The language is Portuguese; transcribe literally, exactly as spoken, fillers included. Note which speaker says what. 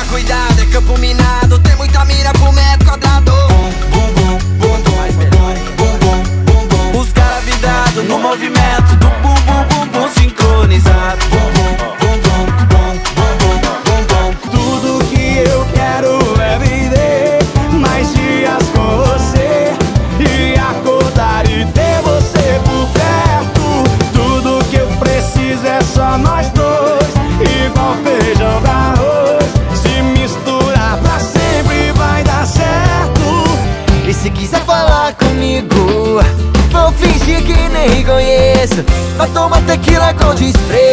Speaker 1: cuidado, é campo minado, tem muita mira pro metro quadrado. Bum, bum, bum, bum, bum, bum, bum, bum. Os caras vidrados no movimento do bum, bum, bum, bum sincronizado. Bum, bum, bum, bum, bum, bum, bum, bum.
Speaker 2: Tudo que eu quero é viver mais dias com você e acordar e ter você por perto. Tudo que eu preciso é só nós dois, igual feijão com arroz. Se misturar pra sempre vai dar certo.
Speaker 3: E se quiser falar comigo, vou fingir que nem conheço. Vai tomar tequila com desprezo.